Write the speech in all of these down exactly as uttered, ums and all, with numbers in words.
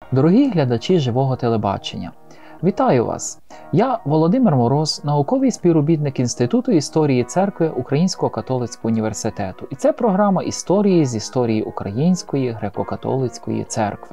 Дорогі глядачі живого телебачення, вітаю вас! Я Володимир Мороз, науковий співробітник Інституту історії церкви Українського католицького університету. І це програма історії з історії Української греко-католицької церкви.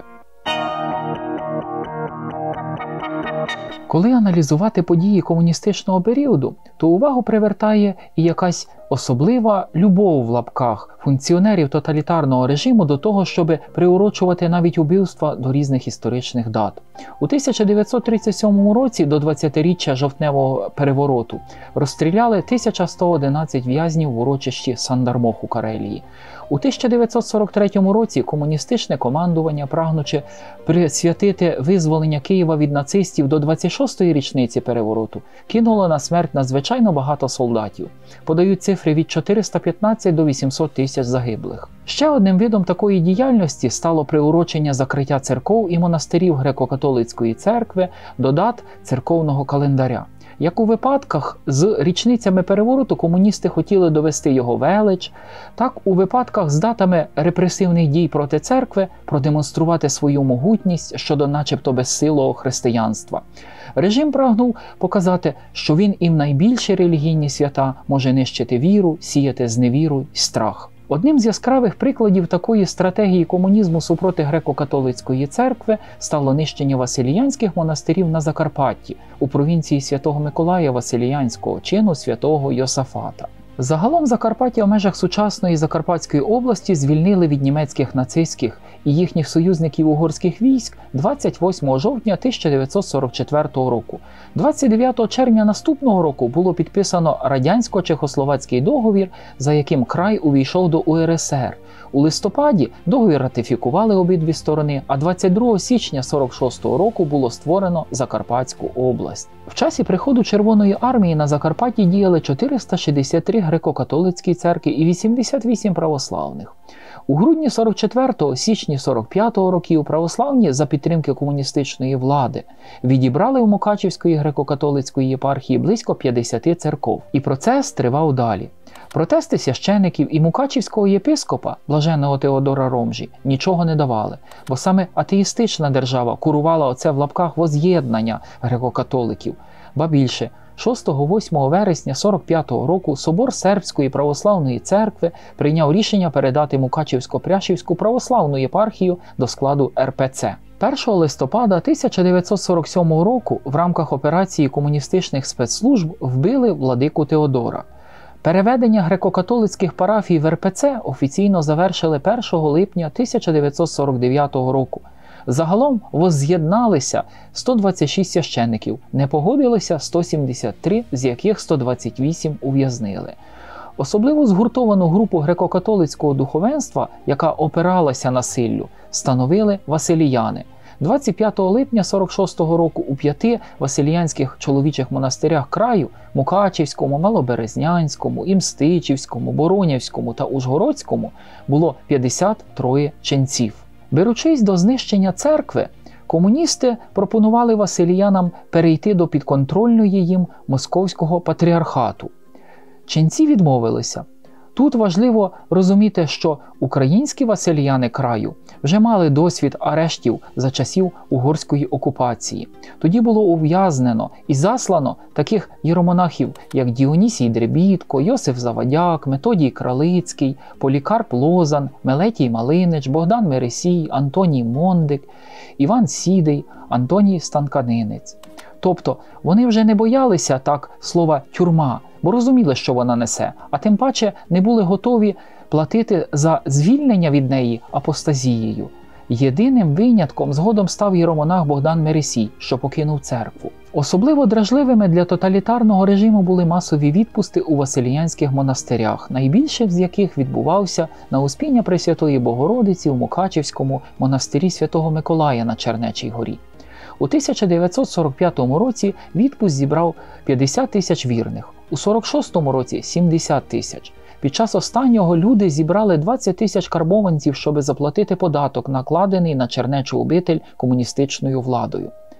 Коли аналізувати події комуністичного періоду, то увагу привертає і якась особлива любов в лапках функціонерів тоталітарного режиму до того, щоб приурочувати навіть убивства до різних історичних дат. У тисяча дев'ятсот тридцять сьомому році до двадцятиріччя жовтневого перевороту розстріляли тисяча сто одинадцять в'язнів в урочищі Сандармох у Карелії. У тисяча дев'ятсот сорок третьому році комуністичне командування, прагнучи присвятити визволення Києва від нацистів до двадцять шостої річниці перевороту, кинуло на смерть надзвичайно багато солдатів. Подають цифри від чотириста п'ятнадцять до вісімсот тисяч загиблих. Ще одним видом такої діяльності стало приурочення закриття церков і монастирів греко-католицької церкви до дат церковного календаря. Як у випадках з річницями перевороту комуністи хотіли довести його велич, так у випадках з датами репресивних дій проти церкви продемонструвати свою могутність щодо начебто безсилого християнства. Режим прагнув показати, що він і в найбільші релігійні свята може нищити віру, сіяти зневіру й страх. Одним з яскравих прикладів такої стратегії комунізму супроти греко-католицької церкви стало нищення василіянських монастирів на Закарпатті, у провінції Святого Миколая Василіянського, чину святого Йосафата. Загалом Закарпаття в межах сучасної Закарпатської області звільнили від німецьких нацистських і їхніх союзників угорських військ двадцять восьмого жовтня тисяча дев'ятсот сорок четвертого року. двадцять дев'ятого червня наступного року було підписано радянсько-чехословацький договір, за яким край увійшов до У Ер Ес Ер. У листопаді договір ратифікували обидві сторони, а двадцять другого січня сорок шостого року було створено Закарпатську область. В часі приходу Червоної армії на Закарпатті діяли чотириста шістдесят три греко-католицькі церкви і вісімдесят вісім православних. У грудні сорок четвертого, січні сорок п'ятого років православні за підтримки комуністичної влади відібрали у Мукачівської греко-католицької єпархії близько п'ятдесят церков. І процес тривав далі. Протести священиків і мукачівського єпископа, блаженного Теодора Ромжі, нічого не давали, бо саме атеїстична держава курувала оце в лапках воз'єднання греко-католиків. Ба більше, шостого-восьмого вересня сорок п'ятого року Собор Сербської православної церкви прийняв рішення передати Мукачівсько-Пряшівську православну єпархію до складу Ер Пе Це. першого листопада тисяча дев'ятсот сорок сьомого року в рамках операції комуністичних спецслужб вбили владику Теодора. Переведення греко-католицьких парафій в Ер Пе Це офіційно завершили першого липня тисяча дев'ятсот сорок дев'ятого року. Загалом возз'єдналися сто двадцять шість священиків, не погодилися сто сімдесят три, з яких сто двадцять вісім ув'язнили. Особливо згуртовану групу греко-католицького духовенства, яка опиралася насиллю, становили василіяни. двадцять п'ятого липня сорок шостого року у п'яти василіянських чоловічих монастирях краю – Мукачівському, Малоберезнянському, Імстичівському, Боронявському та Ужгородському – було п'ятдесят троє ченців. Беручись до знищення церкви, комуністи пропонували василіянам перейти до підконтрольної їм московського патріархату. Ченці відмовилися. Тут важливо розуміти, що українські василіяни краю вже мали досвід арештів за часів угорської окупації. Тоді було ув'язнено і заслано таких єромонахів, як Діонісій Дребітко, Йосиф Завадяк, Методій Кралицький, Полікарп Лозан, Мелетій Малинич, Богдан Мересій, Антоній Мондик, Іван Сідий, Антоній Станканинець. Тобто вони вже не боялися так слова «тюрма», бо розуміли, що вона несе, а тим паче не були готові платити за звільнення від неї апостазією. Єдиним винятком згодом став єромонах Богдан Мересій, що покинув церкву. Особливо дражливими для тоталітарного режиму були масові відпусти у василіянських монастирях, найбільший з яких відбувався на Успіння Пресвятої Богородиці в Мукачівському монастирі Святого Миколая на Чернечій горі. У тисяча дев'ятсот сорок п'ятому році відпуск зібрав п'ятдесят тисяч вірних, у сорок шостому році – сімдесят тисяч. Під час останнього люди зібрали двадцять тисяч карбованців, щоб заплатити податок, накладений на Чернечу обитель комуністичною владою.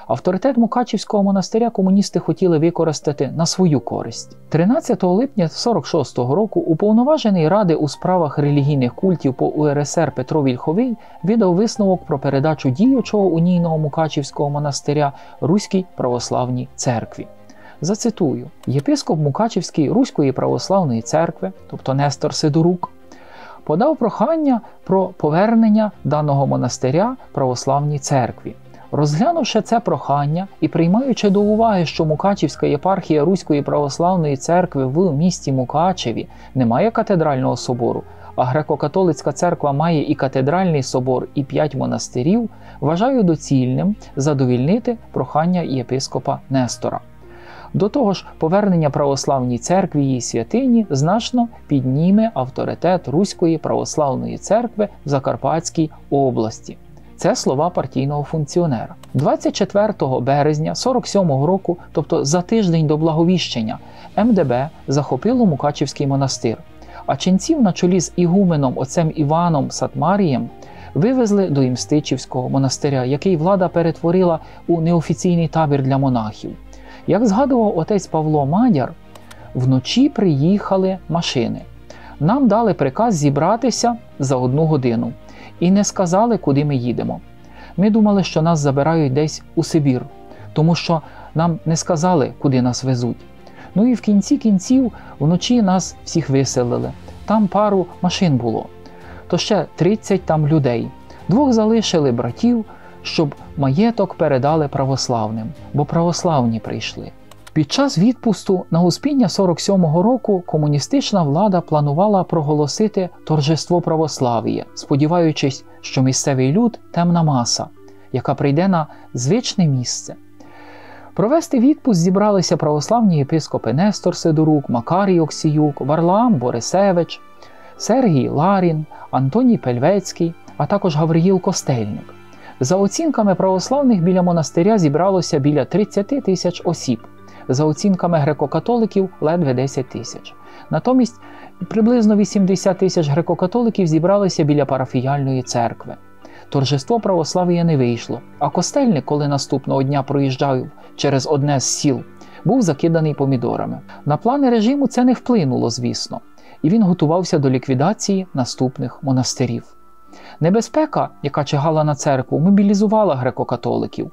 Авторитет Мукачівського монастиря комуністи хотіли використати на свою користь. тринадцятого липня сорок шостого року уповноважений Ради у справах релігійних культів по У Ер Ес Ер Петро Вільховий видав висновок про передачу діючого унійного Мукачівського монастиря Руській православній церкві. Зацитую: «Єпископ Мукачівський Руської православної церкви, тобто Нестор Сидорук, подав прохання про повернення даного монастиря православній церкві. Розглянувши це прохання і приймаючи до уваги, що Мукачівська єпархія Руської православної церкви в місті Мукачеві не має катедрального собору, а греко-католицька церква має і катедральний собор, і п'ять монастирів, вважаю доцільним задовільнити прохання єпископа Нестора. До того ж, повернення православній церкві її святині значно підніме авторитет Руської православної церкви в Закарпатській області». Це слова партійного функціонера. двадцять четвертого березня сорок сьомого року, тобто за тиждень до Благовіщення, Ем Де Бе захопило Мукачівський монастир, а ченців на чолі з ігуменом отцем Іваном Сатмарієм вивезли до Імстичівського монастиря, який влада перетворила у неофіційний табір для монахів. Як згадував отець Павло Мадяр, вночі приїхали машини. Нам дали приказ зібратися за одну годину і не сказали, куди ми їдемо. Ми думали, що нас забирають десь у Сибір, тому що нам не сказали, куди нас везуть. Ну і в кінці кінців вночі нас всіх виселили. Там пару машин було, то ще тридцять там людей. Двох залишили братів, щоб маєток передали православним, бо православні прийшли. Під час відпусту на Успіння сорок сьомого року комуністична влада планувала проголосити торжество православ'я, сподіваючись, що місцевий люд – темна маса, яка прийде на звичне місце. Провести відпуск зібралися православні єпископи Нестор Сидорук, Макарій Оксіюк, Варлаам Борисевич, Сергій Ларін, Антоній Пельвецький, а також Гавриїл Костельник. За оцінками православних, біля монастиря зібралося біля тридцять тисяч осіб. За оцінками греко-католиків – ледве десять тисяч. Натомість приблизно вісімдесят тисяч греко-католиків зібралися біля парафіяльної церкви. Торжество православ'я не вийшло, а Костельник, коли наступного дня проїжджав через одне з сіл, був закиданий помідорами. На плани режиму це не вплинуло, звісно, і він готувався до ліквідації наступних монастирів. Небезпека, яка чигала на церкву, мобілізувала греко-католиків.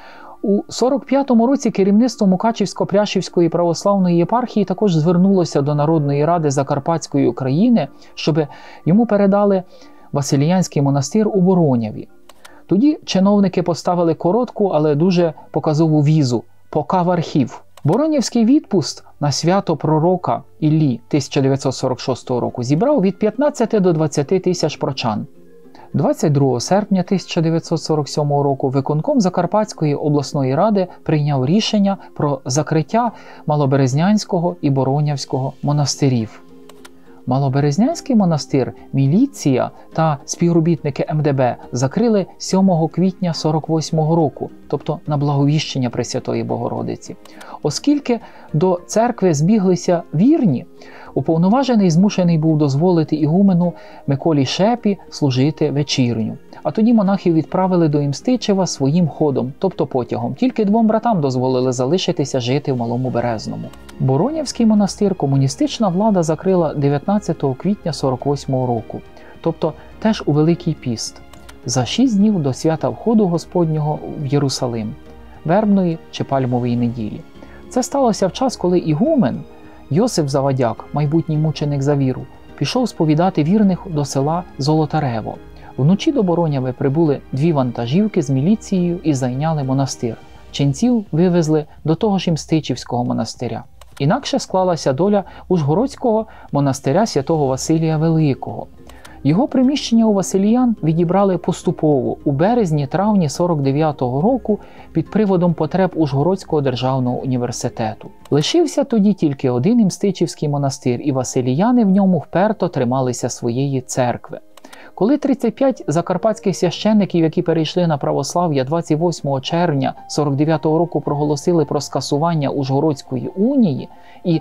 У сорок п'ятому році керівництво Мукачівсько-Пряшівської православної єпархії також звернулося до Народної ради Закарпатської України, щоб йому передали Василіянський монастир у Бороняві. Тоді чиновники поставили коротку, але дуже показову візу – «пока в архів». Боронявський відпуст на свято пророка Іллі тисяча дев'ятсот сорок шостого року зібрав від п'ятнадцяти до двадцяти тисяч прочан. двадцять другого серпня тисяча дев'ятсот сорок сьомого року виконком Закарпатської обласної ради прийняв рішення про закриття Малоберезнянського і Боронявського монастирів. Малоберезнянський монастир міліція та співробітники Ем Де Бе закрили сьомого квітня сорок восьмого року, тобто на Благовіщення Пресвятої Богородиці. Оскільки до церкви збіглися вірні, уповноважений змушений був дозволити ігумену Миколі Шепі служити вечірню. А тоді монахів відправили до Імстичева своїм ходом, тобто потягом. Тільки двом братам дозволили залишитися жити в Малому Березному. Боронявський монастир комуністична влада закрила дев'ятнадцятого квітня сорок восьмого року, тобто теж у Великий піст, за шість днів до свята Входу Господнього в Єрусалим, Вербної чи Пальмової неділі. Це сталося в час, коли ігумен Йосип Завадяк, майбутній мученик за віру, пішов сповідати вірних до села Золотарево. Вночі до Бороняви прибули дві вантажівки з міліцією і зайняли монастир. Ченців вивезли до того ж Імстичівського монастиря. Інакше склалася доля Ужгородського монастиря святого Василія Великого. Його приміщення у Василіян відібрали поступово у березні-травні сорок дев'ятого року під приводом потреб Ужгородського державного університету. Лишився тоді тільки один Імстичівський монастир, і василіяни в ньому вперто трималися своєї церкви. Коли тридцять п'ять закарпатських священників, які перейшли на православ'я двадцять восьмого червня сорок дев'ятого року проголосили про скасування Ужгородської унії і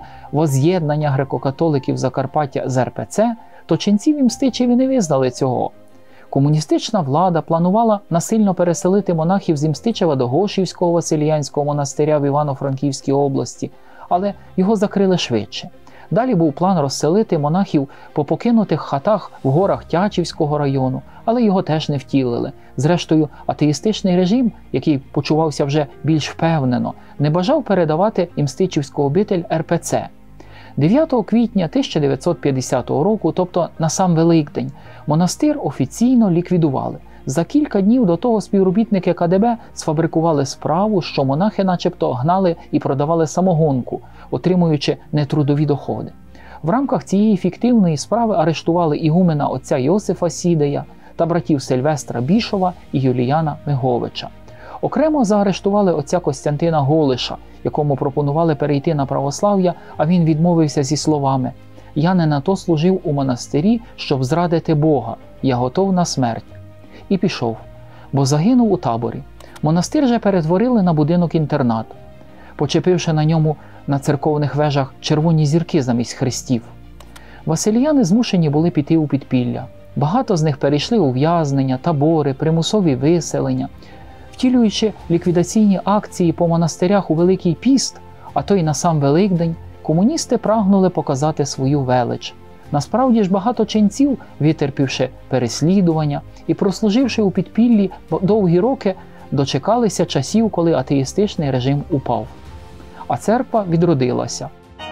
воз'єднання греко-католиків Закарпаття з Ер Пе Це, то ченці в Імстичеві не визнали цього. Комуністична влада планувала насильно переселити монахів з Імстичева до Гошівського Василіянського монастиря в Івано-Франківській області, але його закрили швидше. Далі був план розселити монахів по покинутих хатах в горах Тячівського району, але його теж не втілили. Зрештою, атеїстичний режим, який почувався вже більш впевнено, не бажав передавати Імстичівську обитель ер пе це. дев'ятого квітня тисяча дев'ятсот п'ятдесятого року, тобто на сам Великдень, монастир офіційно ліквідували. За кілька днів до того співробітники ка де бе сфабрикували справу, що монахи начебто гнали і продавали самогонку, отримуючи нетрудові доходи. В рамках цієї фіктивної справи арештували ігумена отця Йосифа Сідея та братів Сильвестра Бішова і Юліяна Миговича. Окремо заарештували отця Костянтина Голиша, якому пропонували перейти на православ'я, а він відмовився зі словами: «Я не на то служив у монастирі, щоб зрадити Бога, я готов на смерть». І пішов, бо загинув у таборі. Монастир же перетворили на будинок-інтернат, почепивши на ньому на церковних вежах червоні зірки замість хрестів. Василіяни змушені були піти у підпілля. Багато з них перейшли ув'язнення, табори, примусові виселення. Втілюючи ліквідаційні акції по монастирях у Великий Піст, а то й на сам Великдень, комуністи прагнули показати свою велич. Насправді ж багато ченців, витерпівши переслідування і прослуживши у підпіллі довгі роки, дочекалися часів, коли атеїстичний режим упав. А церква відродилася.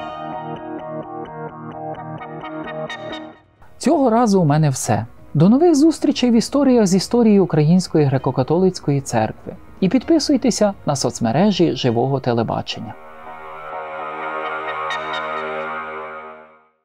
Цього разу у мене все. До нових зустрічей в історіях з історії Української греко-католицької церкви. І підписуйтеся на соцмережі Живого телебачення.